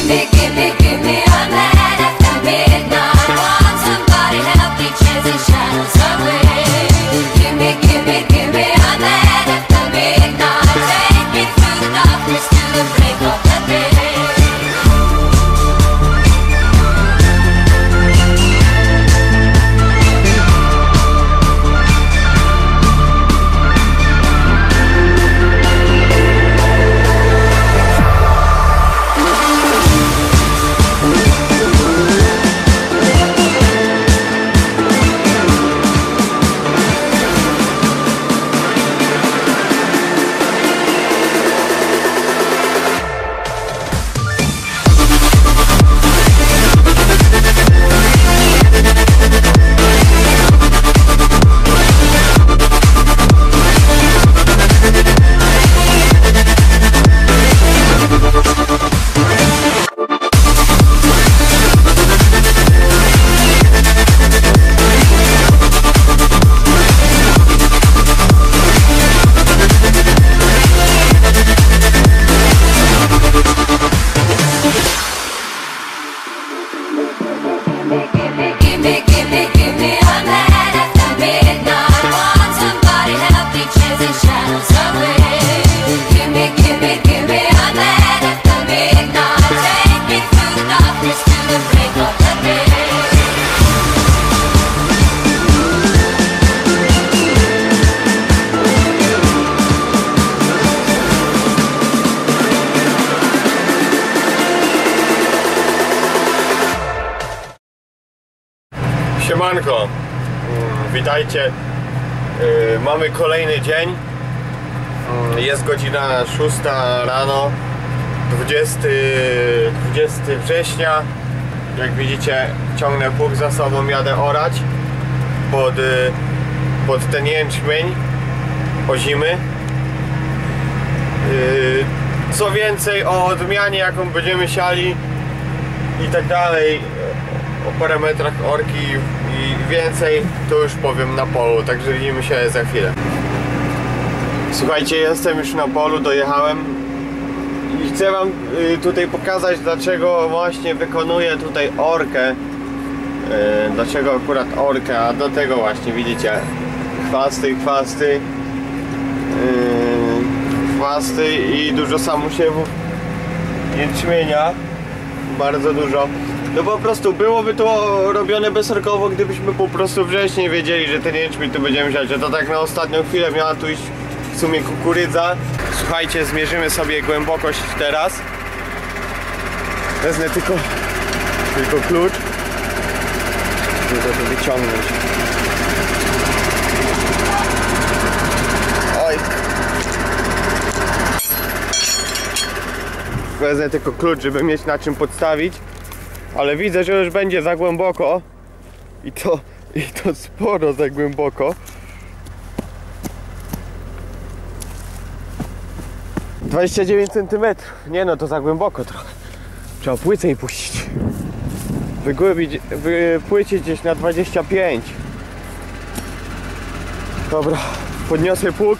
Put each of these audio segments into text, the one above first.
Siemanko, witajcie. Mamy kolejny dzień. Jest godzina 6 rano, 20 września. Jak widzicie, ciągnę pług za sobą, jadę orać pod ten jęczmień ozimy. Co więcej o odmianie, jaką będziemy siali i tak dalej, o parametrach orki i więcej, to już powiem na polu, także widzimy się za chwilę. Słuchajcie, jestem już na polu, dojechałem i chcę wam tutaj pokazać, dlaczego właśnie wykonuję tutaj orkę. Dlaczego akurat orkę, a do tego właśnie widzicie chwasty i dużo samosiewów jęczmienia, bardzo dużo. No po prostu byłoby to robione bezorkowo, gdybyśmy po prostu wcześniej wiedzieli, że ten jęczmień tu będziemy siać. To tak na ostatnią chwilę miała tu iść w sumie kukurydza. Słuchajcie, zmierzymy sobie głębokość teraz. Wezmę tylko klucz, żeby to wyciągnąć. Oj. Wezmę tylko klucz, żeby mieć na czym podstawić. Ale widzę, że już będzie za głęboko i to sporo za głęboko. 29 cm. Nie no, to za głęboko trochę. Trzeba płycej puścić. Wypłycić gdzieś na 25. Dobra, podniosę pług.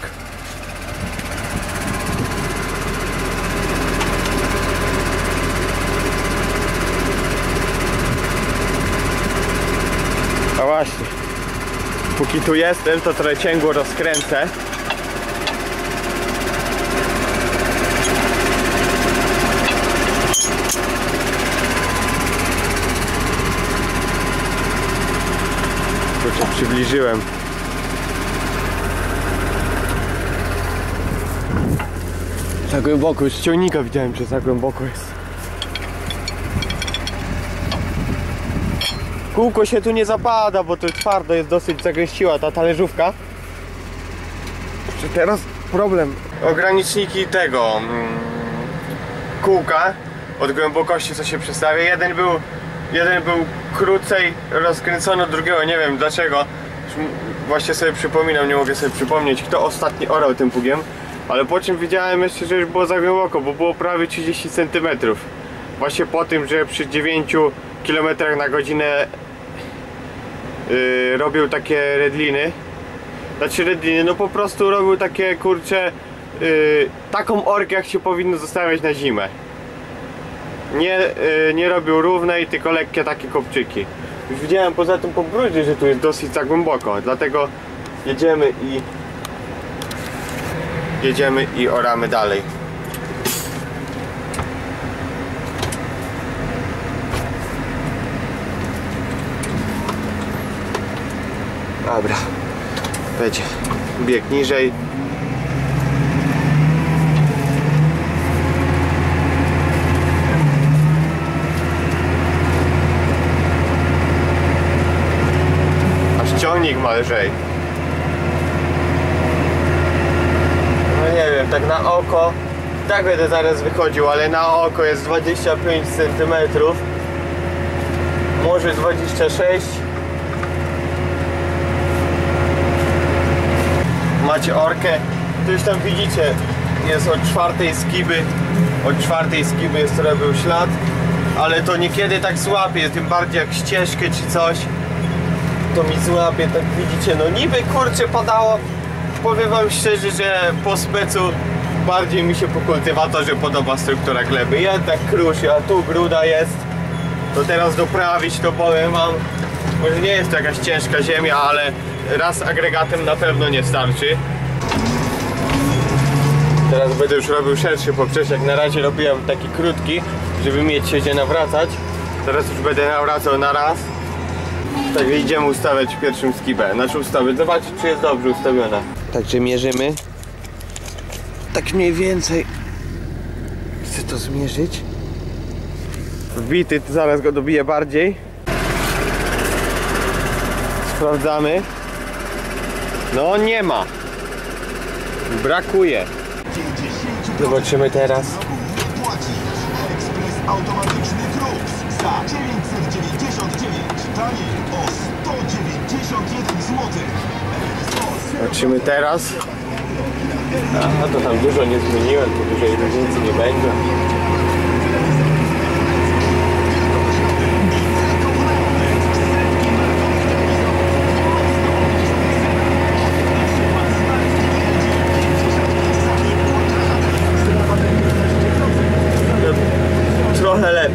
A właśnie, póki tu jestem, to trochę cięgło rozkręcę. Kurczę, przybliżyłem. Za głęboko, już z ciągnika widziałem, że za głęboko jest. Kółko się tu nie zapada, bo to twardo jest, dosyć zagęściła ta talerzówka. Czy teraz problem? Ograniczniki tego kółka od głębokości, co się przestawia. Jeden był krócej rozkręcony od drugiego, nie wiem dlaczego. Właśnie sobie przypominam, nie mogę sobie przypomnieć, kto ostatni orał tym pługiem. Ale po czym widziałem jeszcze, że już było za głęboko, bo było prawie 30 cm. Właśnie po tym, że przy 9 km na godzinę robił takie redliny. Znaczy redliny, no po prostu robił takie, kurcze, taką orkę, jak się powinno zostawiać na zimę. nie robił równej, tylko lekkie takie kopczyki. Już widziałem poza tym po brudzie, że tu jest dosyć za głęboko, dlatego jedziemy i oramy dalej. Dobra, będzie bieg niżej. Aż ciągnik ma lżej. No nie wiem, tak na oko, tak będę zaraz wychodził, ale na oko jest 25 cm, może 26. Macie orkę, tu już tam widzicie, jest od czwartej skiby jest robił ślad, ale to niekiedy tak złapie, tym bardziej jak ścieżkę czy coś, to mi złapie, tak widzicie, no niby kurczę padało, powiem wam szczerze, że po specu bardziej mi się po kultywatorze podoba struktura gleby, jednak kruszy, a tu gruda jest, to teraz doprawić to powiem wam, może nie jest to jakaś ciężka ziemia, ale raz agregatem na pewno nie starczy. Teraz będę już robił szerszy poprzeczek, na razie robiłem taki krótki, żeby mieć się gdzie nawracać. Teraz już będę nawracał na raz. Także idziemy ustawiać pierwszym skibę. Znaczy ustawiać, zobaczyć czy jest dobrze ustawiona. Także mierzymy. Tak mniej więcej. Chcę to zmierzyć. Wbity, zaraz go dobiję bardziej. Sprawdzamy. No nie ma. Brakuje. Zobaczymy teraz. Ekspres automatyczny Krux za 999, taniej o 191 zł. Zobaczymy teraz. A to tam dużo nie zmieniłem, to dużej różnicy nie będzie. Trochę lepiej.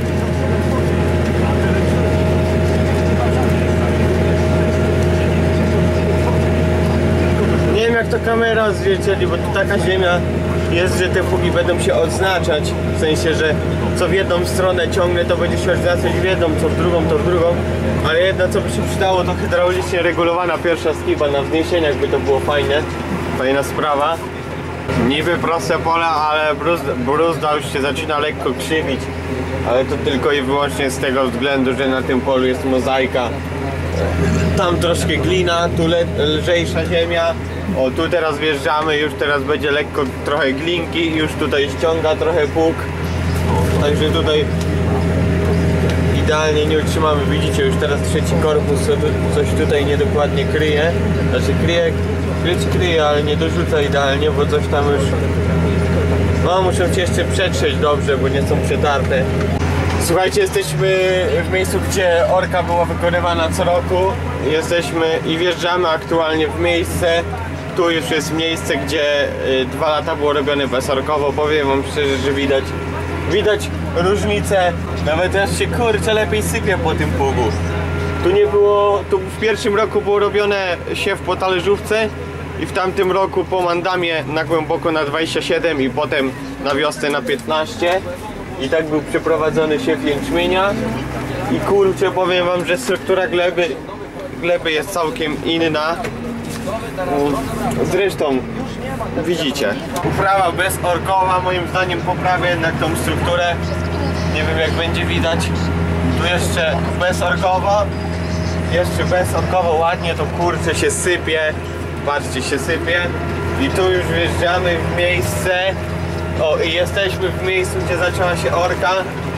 Nie wiem jak to kamera zwierciadli, bo tu taka ziemia jest, że te pługi będą się odznaczać. W sensie, że co w jedną stronę ciągnę, to będzie się odznaczać w jedną, co w drugą, to w drugą. Ale jedno co by się przydało, to hydraulicznie regulowana pierwsza skiba na wzniesieniach, by to było fajne. Fajna sprawa. Niby proste pole, ale bruzda już się zaczyna lekko krzywić. Ale to tylko i wyłącznie z tego względu, że na tym polu jest mozaika. Tam troszkę glina, tu lżejsza ziemia. O, tu teraz wjeżdżamy, już teraz będzie lekko trochę glinki, już tutaj ściąga trochę pług. Także tutaj idealnie nie utrzymamy. Widzicie, już teraz trzeci korpus coś tutaj niedokładnie kryje. Znaczy kryje, ale nie dorzuca idealnie, bo coś tam już... No, muszę się jeszcze przetrzeć dobrze, bo nie są przetarte. Słuchajcie, jesteśmy w miejscu, gdzie orka była wykonywana co roku. Jesteśmy i wjeżdżamy aktualnie w miejsce. Tu już jest miejsce, gdzie 2 lata było robione bezorkowo. Powiem wam szczerze, że widać różnicę. Nawet aż się kurczę lepiej sypie po tym pługu. Tu nie było, tu w pierwszym roku było robione siew po talerzówce i w tamtym roku po mandamie na głęboko na 27 i potem na wiosnę na 15 i tak był przeprowadzony siew jęczmienia i kurczę powiem wam, że struktura gleby jest całkiem inna. Zresztą widzicie, uprawa bezorkowa moim zdaniem poprawia jednak tą strukturę. Nie wiem jak będzie widać. Tu jeszcze bezorkowo ładnie to kurczę się sypie. Patrzcie, się sypie. I tu już wjeżdżamy w miejsce. O, i jesteśmy w miejscu, gdzie zaczęła się orka.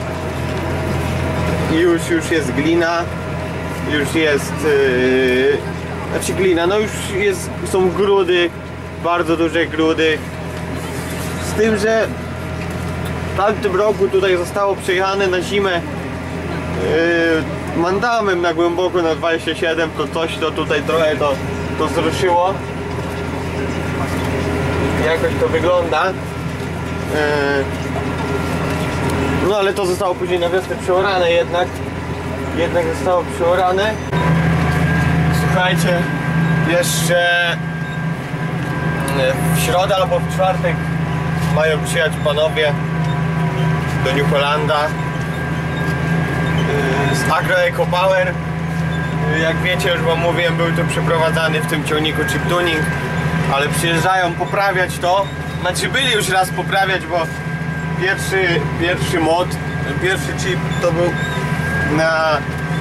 I już jest glina. Już jest znaczy glina, no już są grudy, bardzo duże grudy. Z tym, że w tamtym roku tutaj zostało przejechane na zimę mandamem na głęboko na 27, to coś to tutaj trochę to zruszyło. Jakoś to wygląda. No ale to zostało później na wiosnę przeorane jednak zostało przeorane. Słuchajcie, jeszcze w środę albo w czwartek mają przyjechać panowie do New Hollanda z Agro Eco Power. Jak wiecie, już wam mówiłem, był to przeprowadzany w tym ciągniku chip tuning, ale przyjeżdżają poprawiać to. Znaczy byli już raz poprawiać, bo pierwszy mod, pierwszy chip to był na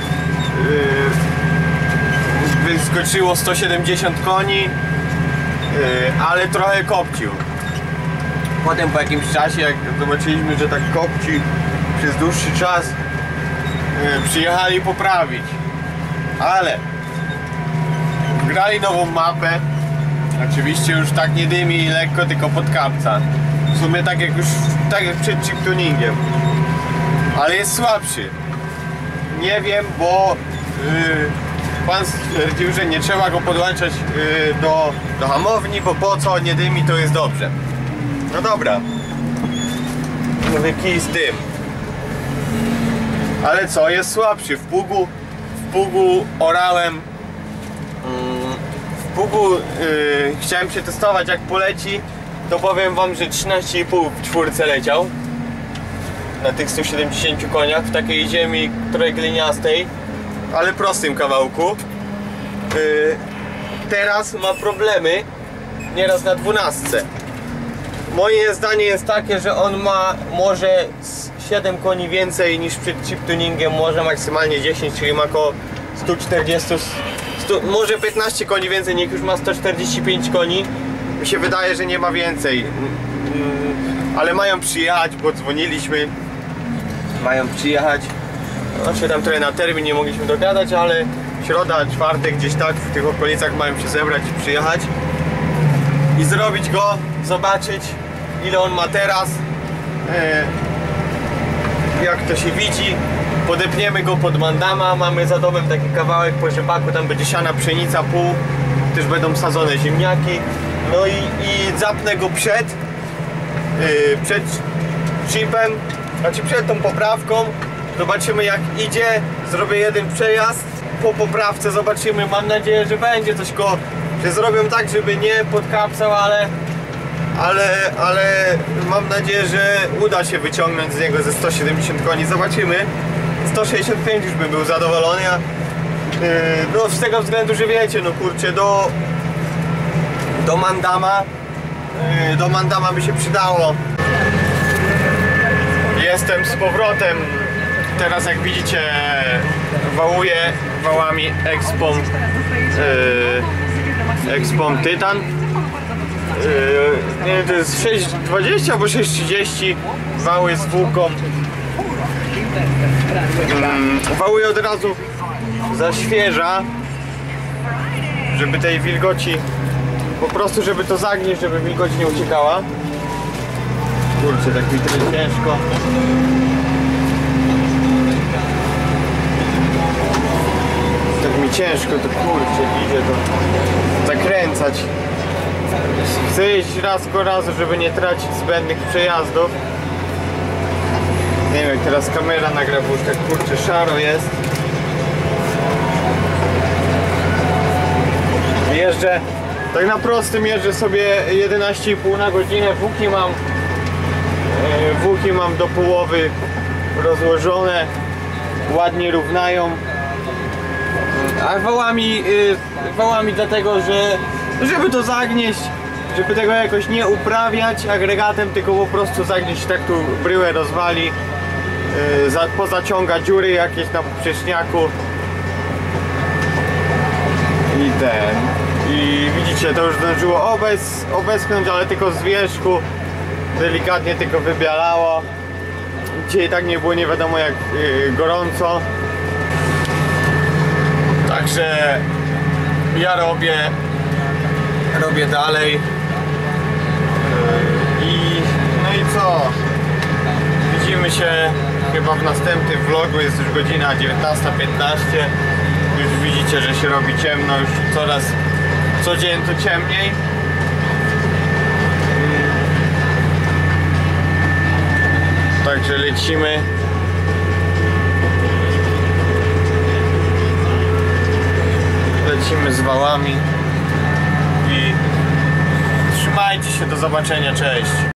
wyskoczyło 170 koni, ale trochę kopcił. Potem po jakimś czasie, jak zobaczyliśmy, że tak kopci przez dłuższy czas, przyjechali poprawić, ale wgrali nową mapę. Oczywiście już tak nie dymi i lekko, tylko pod kapca. W sumie tak jak przed chip tuningiem, ale jest słabszy. Nie wiem, bo pan stwierdził, że nie trzeba go podłączać do hamowni, bo po co, nie dymi, to jest dobrze. No dobra, mówię, kij z tym. Ale co, jest słabszy. W pługu orałem. W pługu chciałem się testować, jak poleci, to powiem wam, że 13,5 w czwórce leciał na tych 170 koniach w takiej ziemi trochę gliniastej, ale prostym kawałku. Teraz ma problemy nieraz na 12. Moje zdanie jest takie, że on ma może 7 koni więcej niż przed chip tuningiem, może maksymalnie 10, czyli ma około 140, może 15 koni więcej, niech już ma 145 koni. Mi się wydaje, że nie ma więcej, ale mają przyjechać, bo dzwoniliśmy. Mają przyjechać. No się tam trochę na termin nie mogliśmy dogadać, ale środa, czwartek, gdzieś tak w tych okolicach mają się zebrać i przyjechać i zrobić go, zobaczyć ile on ma teraz, jak to się widzi. Podepniemy go pod mandama, mamy za domem taki kawałek po rzepaku, tam będzie siana pszenica, pół, też będą sadzone ziemniaki. No i zapnę go przed chipem, znaczy przed tą poprawką. Zobaczymy jak idzie, zrobię jeden przejazd, po poprawce zobaczymy, mam nadzieję, że będzie coś że zrobią tak, żeby nie podkapsał, ale mam nadzieję, że uda się wyciągnąć z niego ze 170 koni, zobaczymy. 165 już bym był zadowolony, no z tego względu, że wiecie, no kurczę, do mandama by się przydało. Jestem z powrotem. Teraz jak widzicie, wałuję wałami Expom Tytan. Nie wiem, to jest 6,20 albo 6,30. Wały z włóką. Wałuję od razu za świeża, żeby tej wilgoci, po prostu żeby to zagnieść, żeby wilgoć nie uciekała. Kurczę, tak mi trochę ciężko. Tak mi ciężko, to kurczę, idzie to zakręcać. Chcę jeździć raz po razu, żeby nie tracić zbędnych przejazdów. Nie wiem, jak teraz kamera nagra, bo już tak kurczę szaro jest. Jeżdżę, tak na prostym jeżdżę sobie 11,5 na godzinę. Włóki mam do połowy rozłożone, ładnie równają. A wałami dlatego, żeby to zagnieść, żeby tego jakoś nie uprawiać agregatem, tylko po prostu zagnieść, tak tu bryłę rozwali, pozaciąga dziury jakieś na poprzeczniaku i widzicie, to już zdążyło obeschnąć, ale tylko z wierzchu delikatnie tylko wybialało. Dzisiaj tak nie było nie wiadomo jak gorąco, także ja robię dalej no i co, widzimy się chyba w następnym vlogu. Jest już godzina 19:15. Już widzicie, że się robi ciemno, już co dzień to ciemniej. Także lecimy. Lecimy z wałami i trzymajcie się, do zobaczenia, cześć.